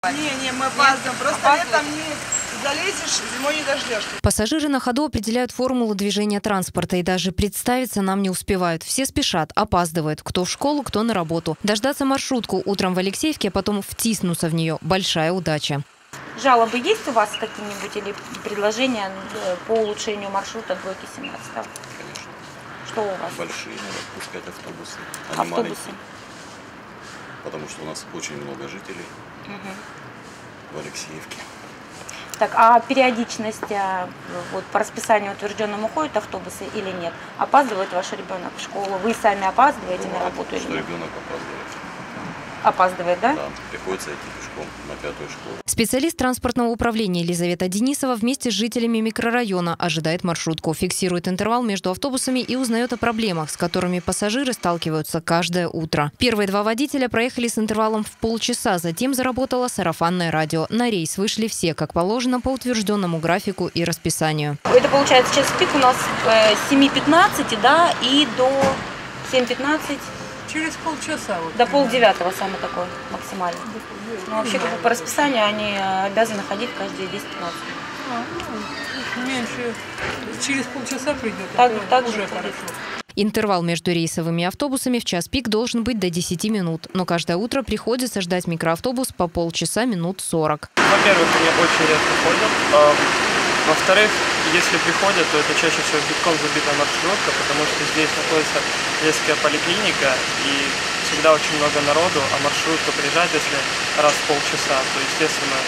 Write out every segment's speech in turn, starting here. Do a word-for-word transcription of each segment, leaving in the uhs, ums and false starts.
Не, не, мы опаздываем. Просто летом не залезешь, зимой не дождешь. Пассажиры на ходу определяют формулу движения транспорта и даже представиться нам не успевают. Все спешат, опаздывают. Кто в школу, кто на работу. Дождаться маршрутку утром в Алексеевке, а потом втиснуться в нее – большая удача. Жалобы есть у вас какие-нибудь или предложения по улучшению маршрута двойки семнадцатого? Конечно. Что у вас? Большие надо пускать автобусы, а не Автобусы. маленькие. Потому что у нас очень много жителей Угу. в Алексеевке. Так, а периодичность а, вот, по расписанию утвержденному ходят автобусы или нет? Опаздывает ваш ребенок в школу? Вы сами опаздываете Бывает, на работу или что нет? ребенок опаздывает. Опаздывает, да? Да, приходится идти пешком на пятую школу. Специалист транспортного управления Елизавета Денисова вместе с жителями микрорайона ожидает маршрутку, фиксирует интервал между автобусами и узнает о проблемах, с которыми пассажиры сталкиваются каждое утро. Первые два водителя проехали с интервалом в полчаса, затем заработало сарафанное радио. На рейс вышли все, как положено, по утвержденному графику и расписанию. Это получается час пик у нас с семи пятнадцати, да, и до семи пятнадцати. Через полчаса. Вот, До полдевятого самый такой максимальный. Ну, вообще, как бы по расписанию они обязаны ходить каждые десять-пятнадцать. А, ну, меньше. Через полчаса придет. Так, это так уже же хорошо. Интервал между рейсовыми автобусами в час пик должен быть до десяти минут. Но каждое утро приходится ждать микроавтобус по полчаса минут сорок. Во-первых, они очень редко ходят. Во-вторых, если приходят, то это чаще всего битком забитая маршрутка, потому что здесь находится детская поликлиника и всегда очень много народу, а маршрутка приезжает, если раз в полчаса, то, естественно,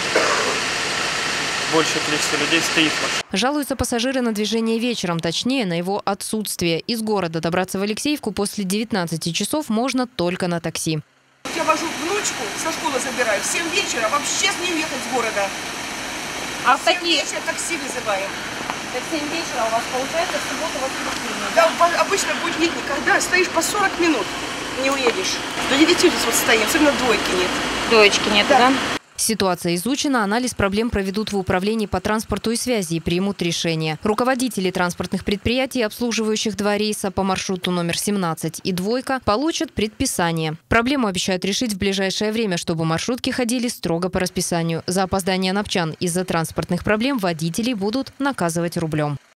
большее количество людей стоит в маршрутке. Жалуются пассажиры на движение вечером, точнее, на его отсутствие. Из города добраться в Алексеевку после девятнадцати часов можно только на такси. Я вожу внучку, со школы забираю. В семь вечера вообще с ней ехать с города. А в семь вечера такси вызываем. в семь вечера у вас получается в субботу воскресенье? Да, обычно будет нет никогда. Стоишь по сорок минут, не уедешь. До девяти здесь вот стоим, особенно двойки нет. Двоечки нет, да? да? Ситуация изучена, анализ проблем проведут в управлении по транспорту и связи и примут решение. Руководители транспортных предприятий, обслуживающих два рейса по маршруту номер семнадцать и двойка, получат предписание. Проблему обещают решить в ближайшее время, чтобы маршрутки ходили строго по расписанию. За опоздание напчан из-за транспортных проблем водителей будут наказывать рублем.